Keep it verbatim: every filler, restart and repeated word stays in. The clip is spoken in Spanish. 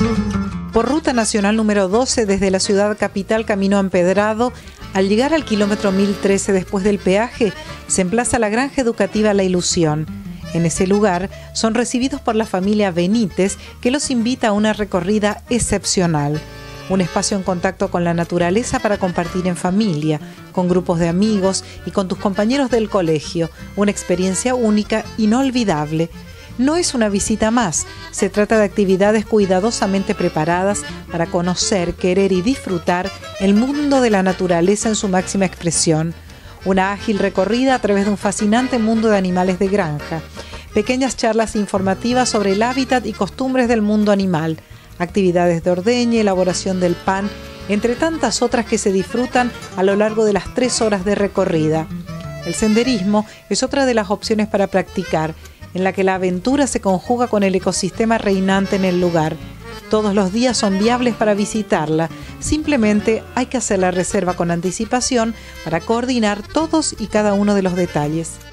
Por ruta nacional número doce, desde la ciudad capital camino a Empedrado, al llegar al kilómetro mil trece después del peaje, se emplaza la granja educativa La Ilusión. En ese lugar son recibidos por la familia Benítez, que los invita a una recorrida excepcional. Un espacio en contacto con la naturaleza para compartir en familia, con grupos de amigos y con tus compañeros del colegio. Una experiencia única, inolvidable. No es una visita más, se trata de actividades cuidadosamente preparadas para conocer, querer y disfrutar el mundo de la naturaleza en su máxima expresión. Una ágil recorrida a través de un fascinante mundo de animales de granja. Pequeñas charlas informativas sobre el hábitat y costumbres del mundo animal. Actividades de ordeña, elaboración del pan, entre tantas otras que se disfrutan a lo largo de las tres horas de recorrida. El senderismo es otra de las opciones para practicar, en la que la aventura se conjuga con el ecosistema reinante en el lugar. Todos los días son viables para visitarla, simplemente hay que hacer la reserva con anticipación para coordinar todos y cada uno de los detalles.